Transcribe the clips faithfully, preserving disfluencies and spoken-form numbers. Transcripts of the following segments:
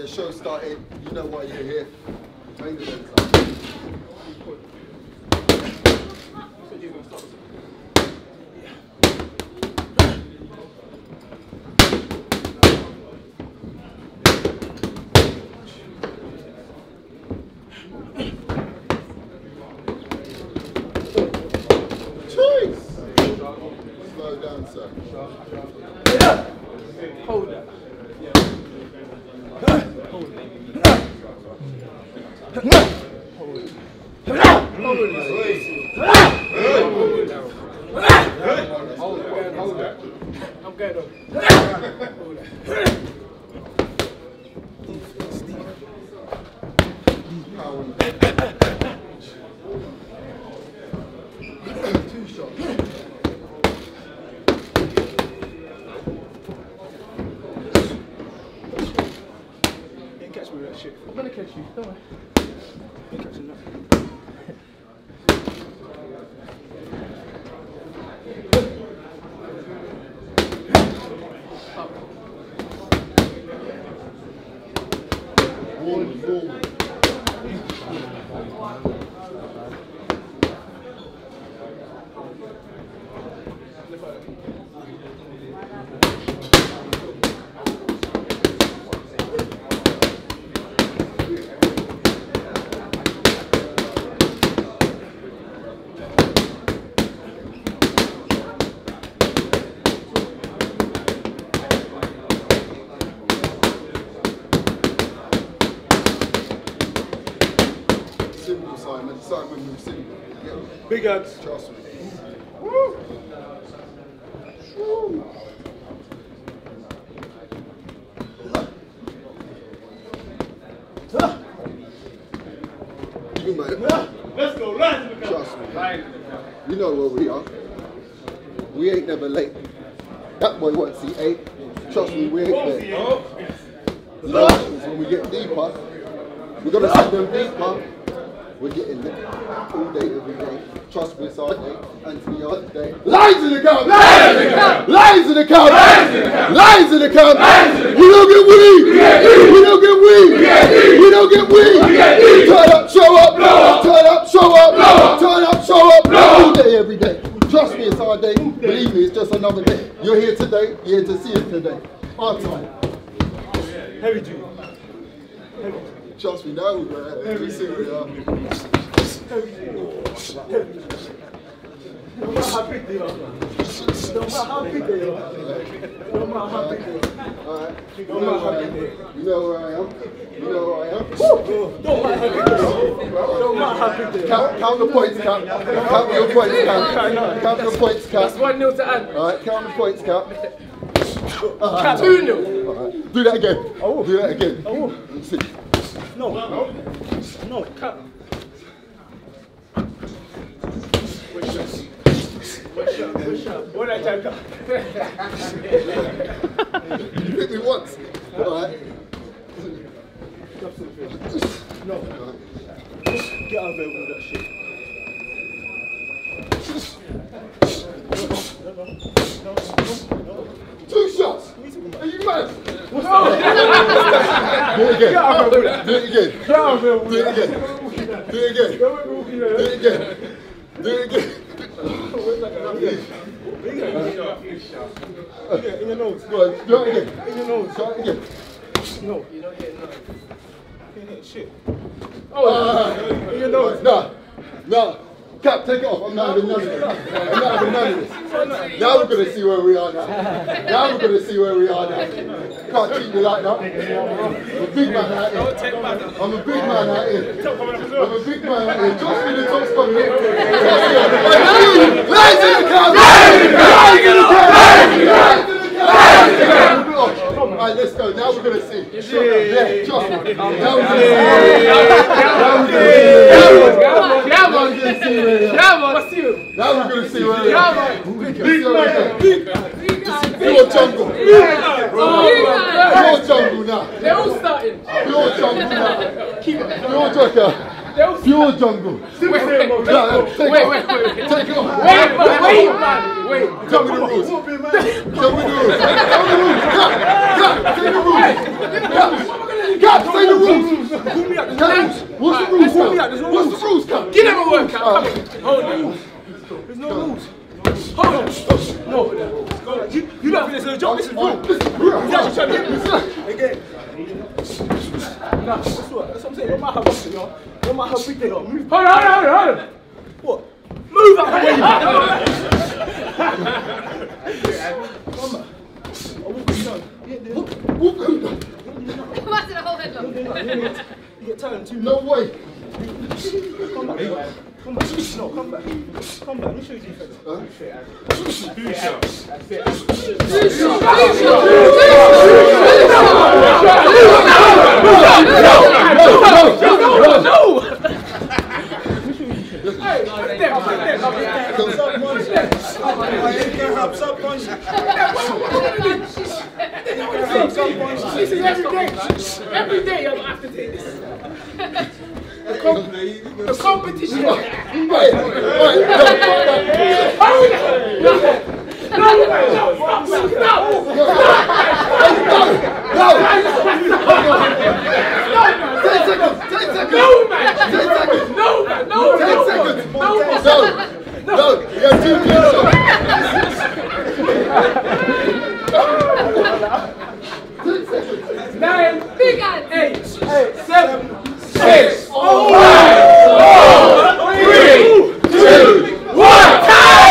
Yeah, show started. You know why you're here. Main event. Slow down, sir. Yeah. Hold that. Hold it. Hold it. Hold it. Hold that. I'm going up. Hold that. Two shots. Shit. I'm gonna catch you, don't worry. I'm catching that. One, four. Simple, Simon. Simon move simple. Yeah. Big hugs. Trust me. Woo! Woo! You mate. Let's go, rise to the Trust me. You know where we are. We ain't never late. That boy wants he eight. Trust me, we ain't there. No, when we get deeper, we're gonna see them deeper. We're getting there all day, every day. Trust me, it's our day. Anthony, our day. Lies in the camp! Lies in the camp! Lies in the camp! Lies in the camp! We don't get weed! We don't get weed! We don't get weed! Turn up, show up! Turn up, show up! Turn up, show up! All day, every day. Trust me, it's our day. Believe me, it's just another day. You're here today. You're here to see it today. Our time. Heavy duty. Heavy. Trust me, now we're every single day. No matter how big they are. No matter how big they are. No matter how big they are. Alright. No matter how big they are. You know where I am. You know where I am. Don't matter how big they are. Don't matter how big they are. Count, count the points, count. Count your points, count. Count the points, count. That's one nil to Ant. Alright, count the points, count. Count two nil. Alright, do that again. Oh. Do that again. Oh. See. No. No. Cut. Wait, shot. Wait, shot. Wait, shot. What did I tell You hit me once. Alright. No. Get out of there with that shit. No, no, no, no. Two shots. Are you mad? What's Do it again. Get out of there with that. Do it again. Get out of there with Do it that. again. Do it again. Do it again. Do it again. Yeah, in your nose. Go on, do it again. In your nose. Try it again. No. You don't get none. You ain't hit shit. Oh, In your nose. no, no. Cap, take it off. I'm not having none of this. I'm not having none of this. Now we're going to see where we are now. Now we're going to see where we are now. Can't treat me like that. I'm a big man out here. I'm a big man out here. I'm a big man out here. Trust me, the top's coming in. Lies in the camp! Lies in the camp! Lies in the camp! Lies in the camp! Alright, let's go. Now we're going to see. Yeah, trust me. Now we're going to see. Now we're going to see. Now we're going to see where we are. Pure jungle. Pure jungle now. They're all starting. Pure jungle now. Pure jungle. Pure jungle. Wait, wait, wait, No, take wait, off. wait, wait. Take it off. Wait, wait, wait, wait. Tell me the rules. Tell me the rules. Tell me the rules. Cut, cut, take the rules. Cut. Cap, say the rules. Pull me out, there's Cap, no rules. what's the rules, Pull me Cap? out, there's no What's rules. the rules, Cap? Give them a workout. Come on. Hold on. There's no rules. Hold on. No. You, you don't think this is a job, this is real. This is real. He's actually trying to get me. Again. Nah, that's what, that's what I'm saying. No matter how big they are, no matter how big they are, move. Hold on, hold on, hold on. What? Move out the way, man. Come on. I'll walk you down. Yeah, Walk him down. Come on to the whole headlock. You get tired too. No way. Come back. Come back. No, come back. Come back. Let me show you defense. This is every day. Every day I have to take this. The, com the competition. Right, right. No, no, no, stop, stop, Ten seconds. Ten seconds. no, man. Ten seconds. No, man. No, Ten no, seconds. no, No. No. You have two minutes. Ten seconds. nine, Big hands. eight, seven, six, Oh. five, four, three, two, one.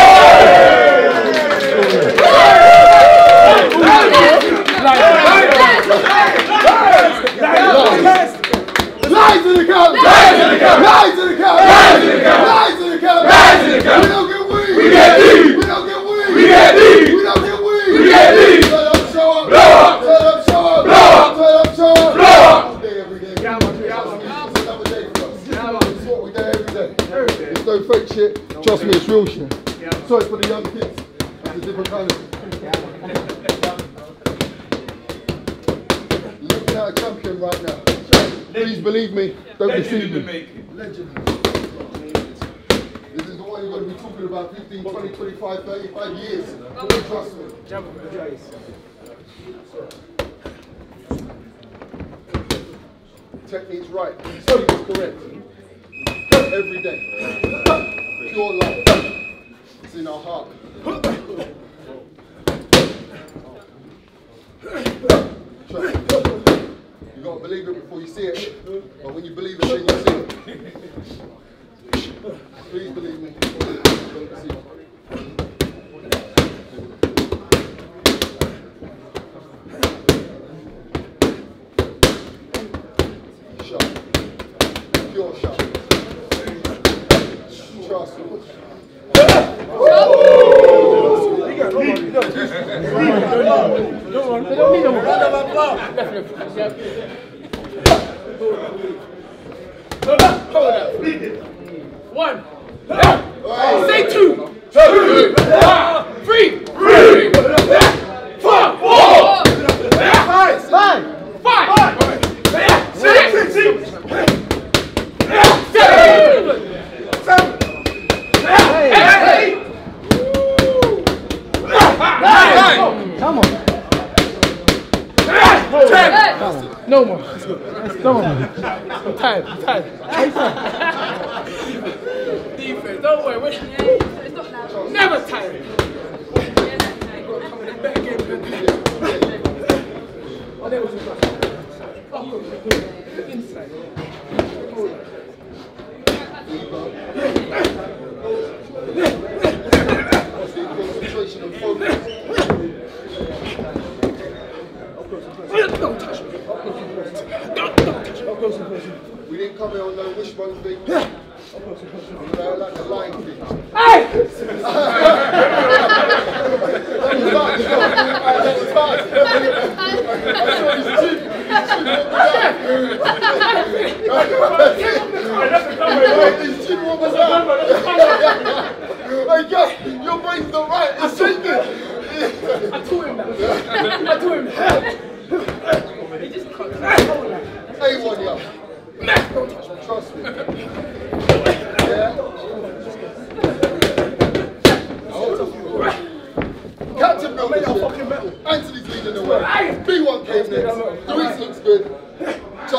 Lies in the couch! Lies in the couch! Lies in the couch! Lies in the couch! Lies in the couch! Lies in the couch! We don't get weed! We get deep! We don't get weed! We get deep! We don't get weed! We get deep! Turn up, show up! Blow up! Turn up, show up! Blow up! Turn up, show up! Blow up! All day, every day. It's another day for us. It's what we do every day. It's no fake shit. Trust me, it's real shit. Sorry for the young kids. It's a different kind of. Looking at a champion right now. Please believe me, don't deceive me. Legend. This is the one you're going to be talking about fifteen, twenty, twenty-five, thirty-five years. Trust me. Technique's right. Technique's correct. Every day. Pure love. It's in our heart. Trust me. You gotta believe it before you see it, but when you believe it, then you see it. Please believe me. Don't deceive me. Sharp. Pure sharp. Trust me. One. Say two. Two. Three. Three. Four. Four. Five. Five. Five. Six. Seven. Seven. Eight. Nine. Come on. Ten. No more. No more. I'm tired. I'm tired. Defense. Don't worry. We're It's not now. never tired. Oh, there was a oh, inside. Concentration and focus. Don't touch me. Don't, don't touch me. We didn't come here on no wishbone thing. You know, like the lion thing. Hey! Hey, your brain's not right. It's shaking. I taught him that. I taught him that. He just couldn't. A one, yo. Trust me. Yeah. Captain Building. Anthony's leading the way. B one came next. Luis looks good.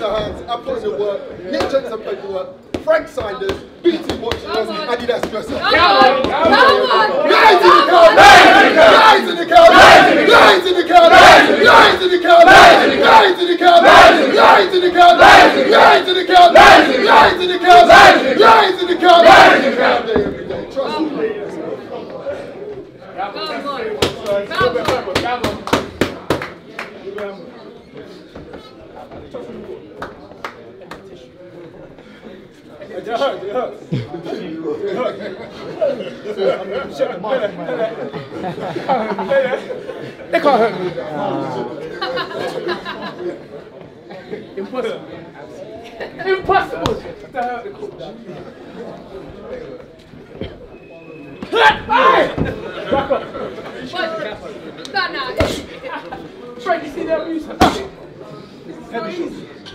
the hands, I put in the work, Nick checks some paperwork, Frank signed us, B T watches us, Adidas dresser. Come on! Come on! Lines in the car! Lines in the car! Lines in the car! Lines in the car! Lines in the car! Lines in the car! Lines in the car! Lines in the car! Lines in the car! Lines in the car! Every day, trust me. Come on! Come on! It hurts, it hurts. It hurts. They can't hurt me. Impossible. Impossible to hurt the coach. Hey! Back up. What? Not now. Frank, you see that abuse? Heavy shot.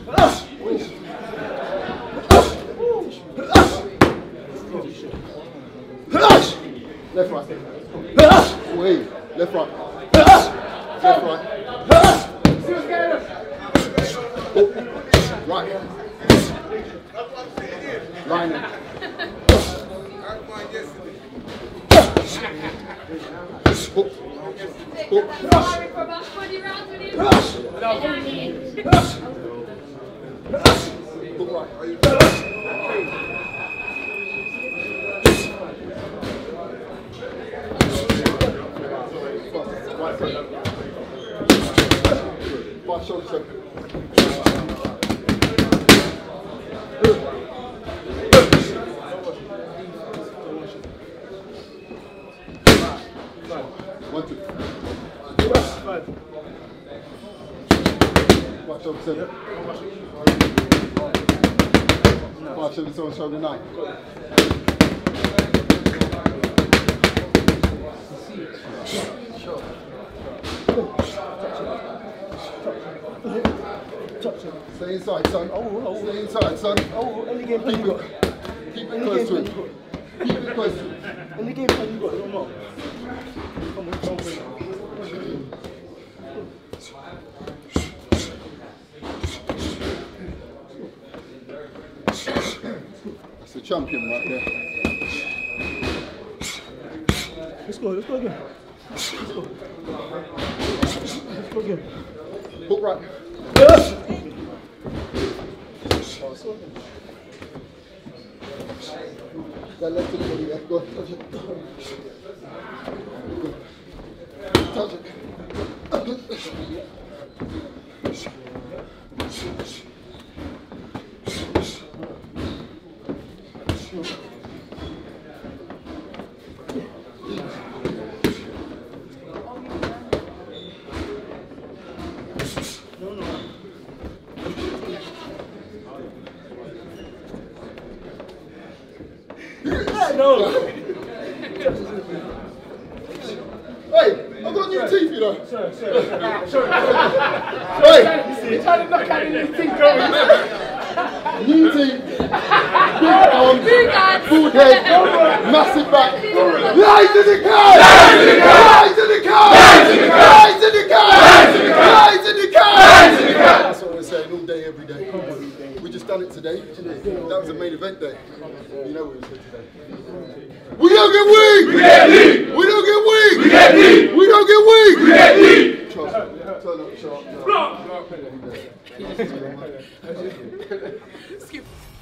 Left right. Wait. Left right. Left right. Right. Line in. Hook. Hook. Sparring for about twenty rounds with you. Hook right. Right foot. Right shoulder check. One, two. Right shoulder seven. Right shoulder seven, shoulder nine. Stay inside, son. Oh, oh, stay inside, son. Oh, any game plan you got? Keep it close to him. Keep it close to him. Any game plan you got? You don't know. Come on, come on. That's the champion right there. Let's go, let's go again. Let's go. Let's go again. Hook right. Yes! That left to the body there. Go on, touch it. Touch it. No! Hey, I've got new teeth, you know. Sorry, sorry, sorry. Hey, You're trying to knock out the new teeth, new teeth, big arms, Big hands. full head, massive back. Lights in the car! Lights in the car! Lights in the car! Lights in the car! Lights in the car! Lights in the car! That's what we're saying all day, every day. We just done it today. That was the main event day. You know what we said today. We don't get weak! We get deep! We don't get weak! We get deep! We don't get weak! We get deep! Trust me. Turn up sharp. Block! Skip.